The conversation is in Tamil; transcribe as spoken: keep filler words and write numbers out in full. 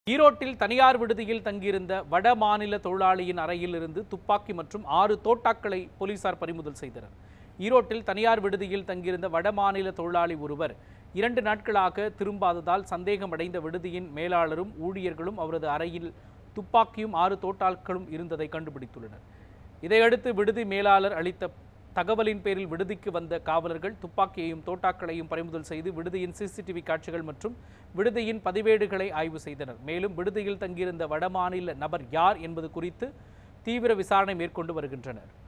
ஈரோட்டில் தனியார் விடுதியில் தங்கியிருந்த வட மாநில தொழிலாளியின் அறையில் இருந்து துப்பாக்கி மற்றும் ஆறு தோட்டாக்களை போலீசார் பறிமுதல் செய்தனர். ஈரோட்டில் தனியார் விடுதியில் தங்கியிருந்த வட மாநில தொழிலாளி ஒருவர் இரண்டு நாட்களாக திரும்பாததால் சந்தேகமடைந்த விடுதியின் மேலாளரும் ஊழியர்களும் அவரது அறையில் துப்பாக்கியும் ஆறு தோட்டாக்களும் இருந்ததை கண்டுபிடித்துள்ளனர். இதையடுத்து விடுதி மேலாளர் அளித்த தகவலின் பேரில் விடுதிக்கு வந்த காவலர்கள் துப்பாக்கியையும் தோட்டாக்களையும் பறிமுதல் செய்து விடுதியின் சிசிடிவி காட்சிகள் மற்றும் விடுதியின் பதிவேடுகளை ஆய்வு செய்தனர். மேலும் விடுதியில் தங்கியிருந்த வடமாநில நபர் யார் என்பது குறித்து தீவிர விசாரணை மேற்கொண்டு வருகின்றனர்.